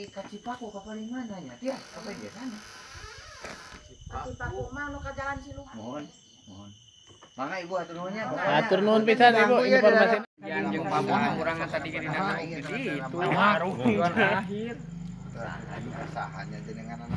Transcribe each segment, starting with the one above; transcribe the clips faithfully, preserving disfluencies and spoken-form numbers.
di Kacipaku ke paling mana ya? Dia apa dia sana? Kacipaku mah nu ka jalan Ciluhur. Mohon, mohon. Mangga Ibu atur nuhunnya. Atur nuhun pisan Ibu informasi. Yang jeung pamona urang tadi ke dina gitu. Harum tujuan akhir. Sahannya jenengan anak.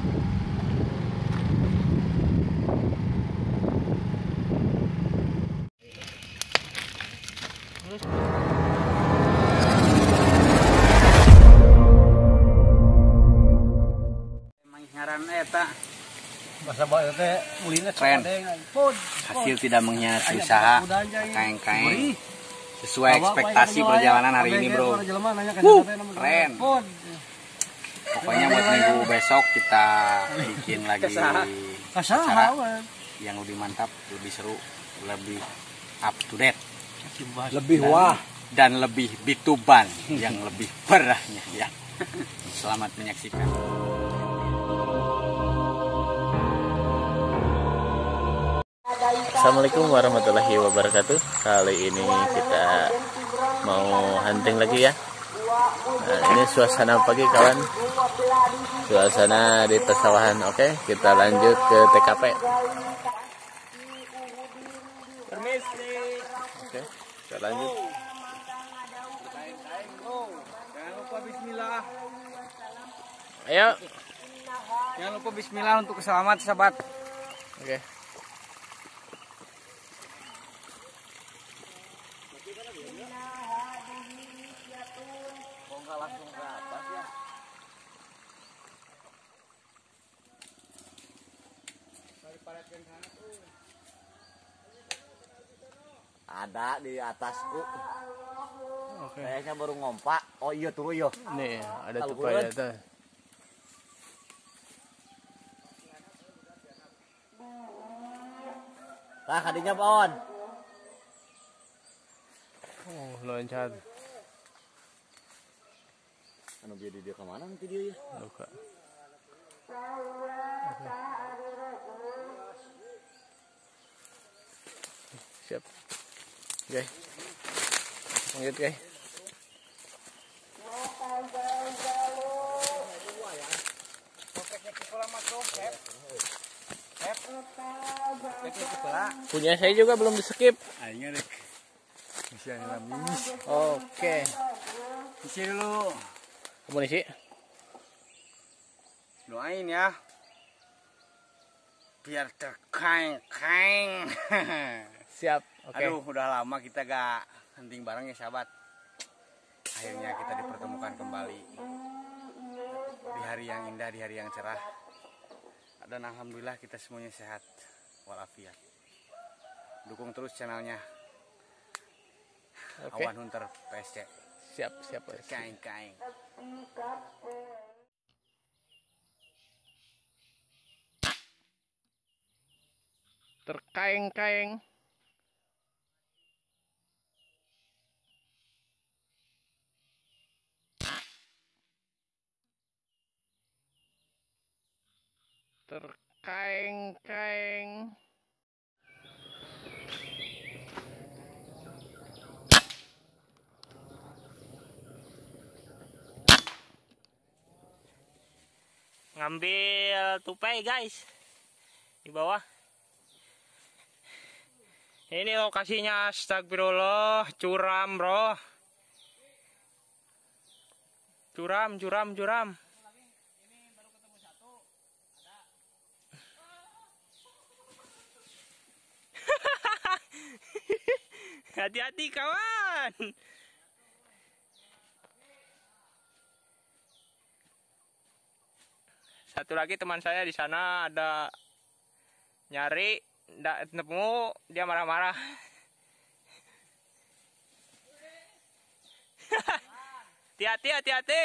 Mengharan eta Bahasa bae teh mulina keren. Hasil tidak mengkhianati usaha, kaeng-kaeng sesuai ekspektasi perjalanan hari ini, Bro. Wuh, keren. Pokoknya buat minggu besok kita bikin lagi acara yang lebih mantap, lebih seru, lebih up to date, lebih wah dan lebih bituban yang lebih parahnya ya. Selamat menyaksikan. Assalamualaikum warahmatullahi wabarakatuh. Kali ini kita mau hunting lagi ya. Nah, ini suasana pagi kawan. Suasana di persawahan. Oke, kita lanjut ke T K P. Permisi. Oke, kita lanjut. Jangan lupa bismillah. Ayo. Jangan lupa bismillah untuk keselamatan sahabat. Oke. Langsung ke atas ya. Ada di atasku. Oke. Kayaknya baru ngompak. Oh iya tuh yo. Nih, ada tupai atas. Lah kadinya pohon. Oh, loncat. Anu bieu di dia ke mana nanti dia ya? Luka. Siap. Oke. Lanjut, guys. Punya saya juga belum di skip. Ayo dek. Bisa ngelamis. Oke. Isi dulu. Amunisi. Doain ya. Biar terkaeng-kaeng. Siap. Oke. Aduh, udah lama kita gak hunting bareng ya sahabat. Akhirnya kita dipertemukan kembali di hari yang indah, di hari yang cerah. Dan alhamdulillah kita semuanya sehat walafiat. Dukung terus channelnya Oke. Awan Hunter P S C. Siap, siap. Kaeng-kaeng. Terkaeng-kaeng. Terkaeng-kaeng. Ngambil tupai guys di bawah. Ini lokasinya astagfirullah, curam bro. Curam, curam, curam. Hati-hati kawan. Satu lagi teman saya di sana ada nyari, ndak nemu, dia marah-marah. Hati-hati, hati-hati.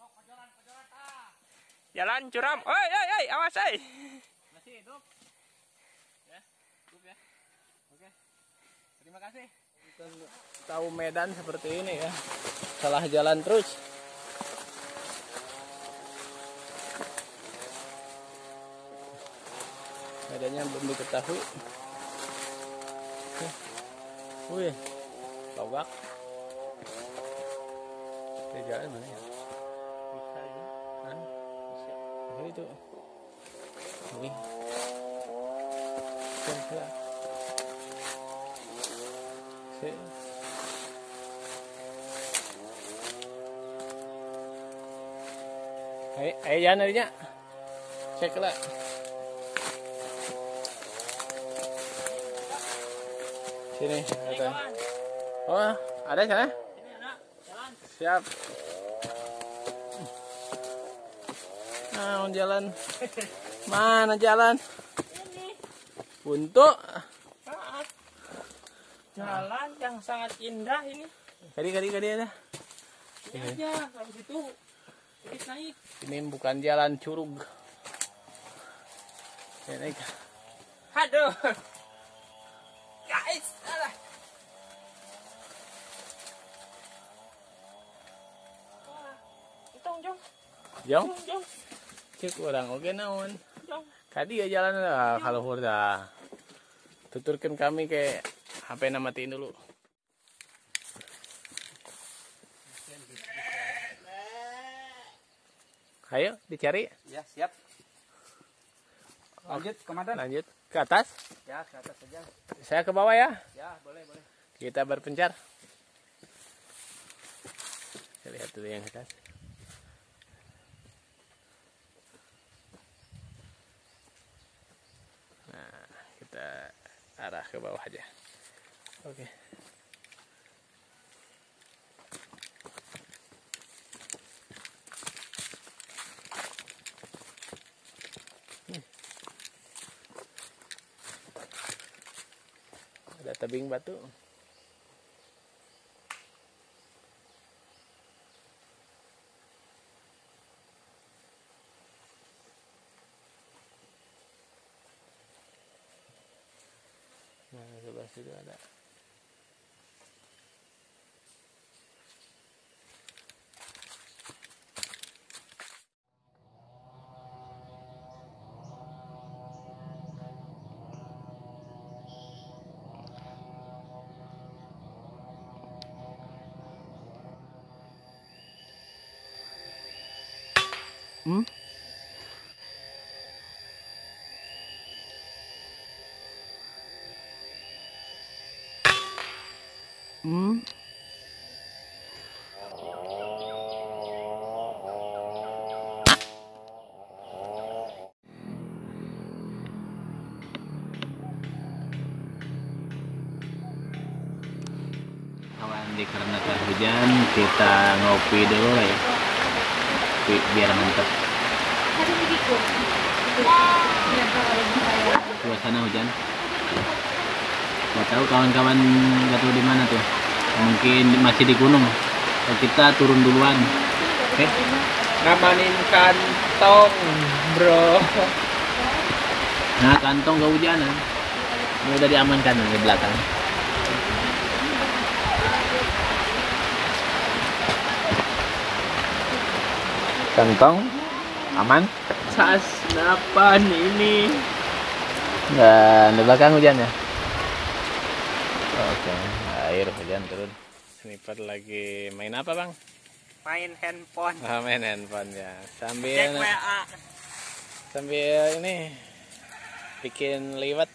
Jalan curam. Oi, oi, oi, awas, oi. Masih hidup. Ya, hidup ya. Oke. Terima kasih. Tahu medan seperti ini ya. Salah jalan terus. Medannya belum diketahui. Wih, logak. Ini jalan mana ya? Bisa aja. Kali itu. Oke. Coba. Saya. Ayo, ayo jangan adanya. Cek lah. Sini, ada. Oh, ada sana? Siap. Nah, jalan. Mana jalan? Untuk jalan yang sangat indah ini. Kali kali kali ada. Ini aja kalau gitu kita naik. Ini bukan jalan curug. Ya, naik. Aduh. Guys, alah. Wah, Itong jom. Jom. Jom, jom. Cek orang oke naon. Jom. Kadi ya jalan lah kalau hurda. Tuturkan kami ke H P na matiin dulu. Ayo dicari. Ya, siap. Lanjut, komandan. Lanjut ke atas. Ya, ke atas saja. Saya ke bawah ya. Ya, boleh, boleh. Kita berpencar. Kita lihat dulu yang atas. Nah, kita arah ke bawah aja. Oke. Ada tebing batu. Nah, sebelah situ ada. Hmm? Hmm? Kawan, dikarenakan hujan kita ngopi dulu lah ya. Bi biar mantap. Suasana hujan. Gak tahu kawan-kawan gak tahu di mana tuh. Mungkin masih di gunung. Kita turun duluan. Oke. Okay? Ngamanin kantong, bro. Nah, kantong gak hujanan. Ini udah diamankan di belakang. Kantong aman. Sas napan ini. Dan di belakang hujan ya. Oke, air hujan turun. Sniper lagi main apa bang? Main handphone. Ah, main handphone ya. Sambil Cek W A. sambil ini bikin liwet.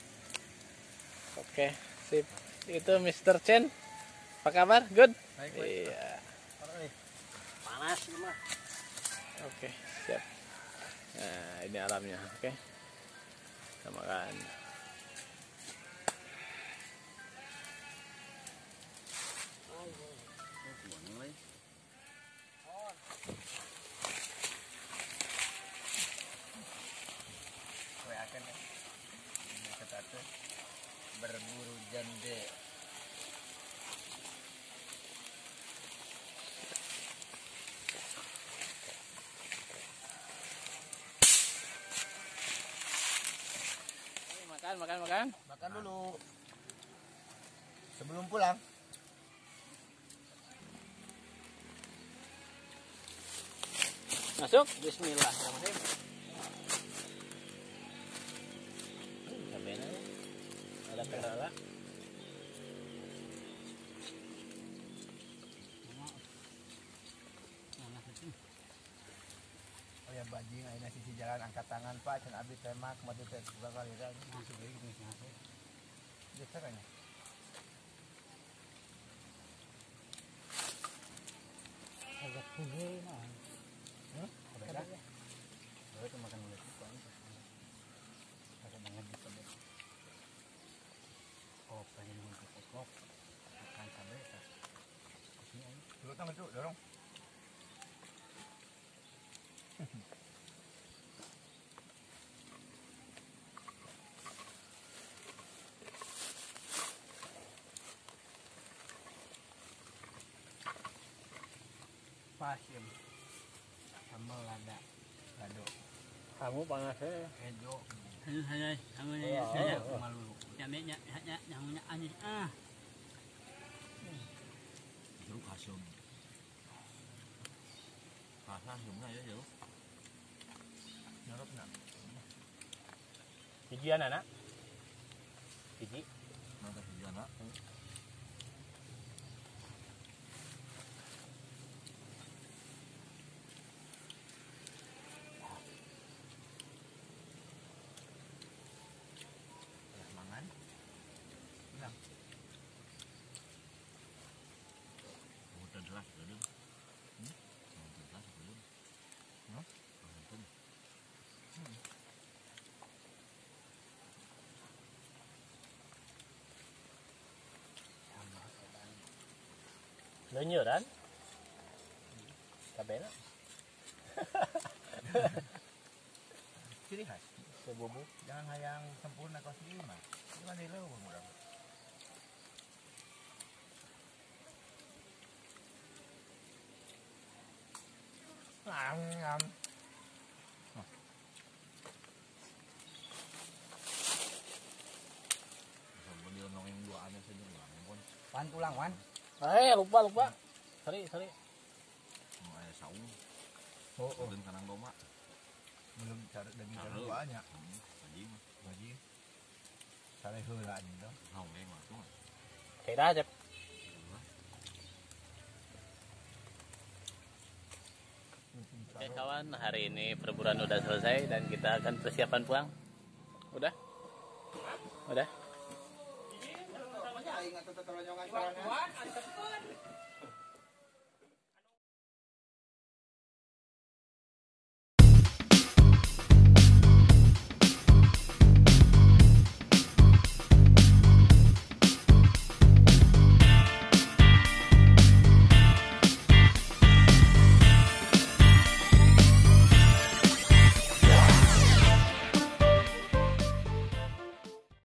Oke, sip. Itu mister Chen. Apa kabar? Good? Baik, baik. Iya. Panas ini mah. Oke, siap. Nah, ini alamnya, oke. Kita makan. Berburu jande. Makan, makan, makan. Makan dulu. Sebelum pulang. Masuk. Bismillahirrahmanirrahim. Sampai na. Ada perala. Oh ya bajing ayeuna sisi jalan angkat tangan Pak can abdi tembak mati teh bakal ira masuk deui gitu nya. Biasa kan ya. Agak puluh mah. Hah? Ada ya. Baru makan mulai itu kan. Agak banget bisa deh. Oh, pengen untuk kokok. Makan sampai tak. Ini aja. Dulu tangan tuh, dorong. Pasim sambal lada lado Kamu panasnya. ejo Hanya hanya hanya saya malu. Nyamenya hanya nyamenya aneh ah. Jeruk asam. Rasa asamnya ya jeruk. nyorot nak Bijian anak. Biji. Nanti sejana. mangan bilang Udah jelas belum? Hmm? Udah jelas belum? Hah? Belum. Lenyeran. Kabena. ciri khas Sebubu. jangan hayang sempurna kau sendiri mah ini mah nilai murah ngam ngam Sama dia nongeng dua aneh saja lah. Pun wan pulang wan Eh, lupa lupa. Sorry, sorry. mau ayah saung. oh oh Belum kanang doma. belum cari daging Taruh. keduanya Hmm, tadi mah. gaji sare heula anjing tuh Hau deh mah tuh. Kayak dah, Cep. Oke kawan, hari ini perburuan udah selesai dan kita akan persiapan pulang. Udah? Udah? ingat tetap teronyongan